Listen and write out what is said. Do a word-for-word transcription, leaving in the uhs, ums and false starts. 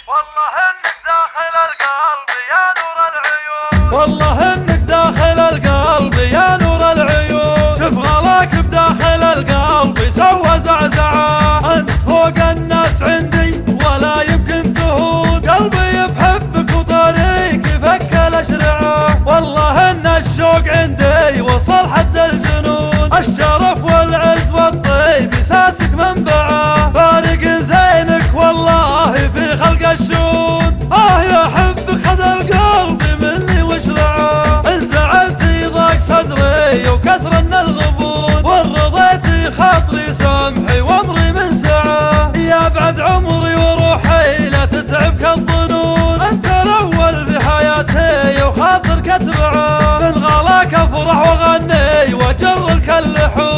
والله انك داخل القلب يا نور العيون، والله انك داخل القلب يا نور العيون. شوف غلاك بداخل القلب سوى زعزعة، انت فوق الناس عندي ولا يمكن تهون. قلبي بحبك وطريق فك الاشرعة، والله ان الشوق عندي وصل حد الجنون. الشرف والعز والطيب اساسك منبعه، فارق زينك والله في خلق الشون. اه يا حبك خذ القلب مني واشرعه، ان زعلتي ضاق صدري وكثر ان الغبون، وان رضيتي خاطري سامحي وامري من سعه. يا بعد عمري وروحي لا تتعبك الظنون، انت الاول في حياتي وخاطرك اتبعه. من غلاك افرح واغني واجر لك اللحون.